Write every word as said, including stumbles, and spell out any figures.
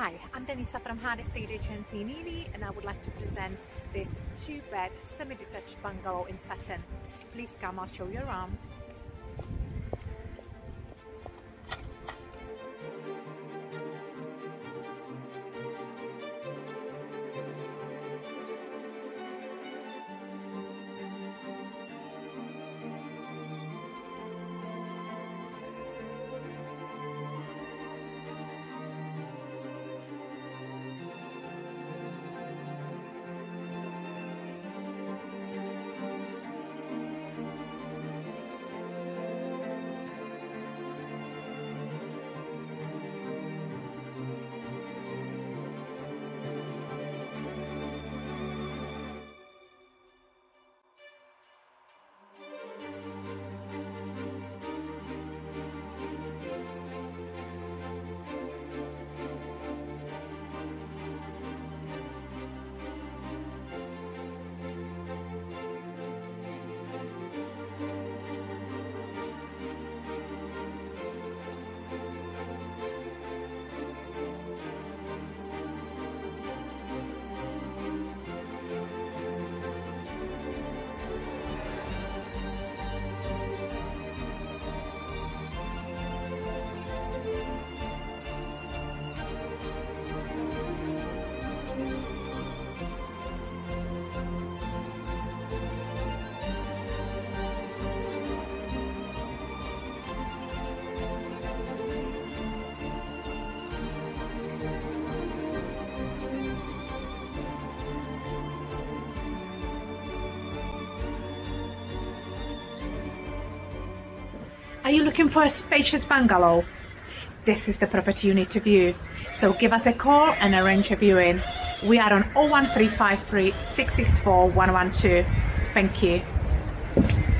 Hi, I'm Denisa from HAART Estate Agency in Ely, and I would like to present this two-bed semi-detached bungalow in Sutton. Please come, I'll show you around. Are you looking for a spacious bungalow? This is the property you need to view. So give us a call and arrange a viewing. We are on oh one three five three, six six four, one one two. Thank you.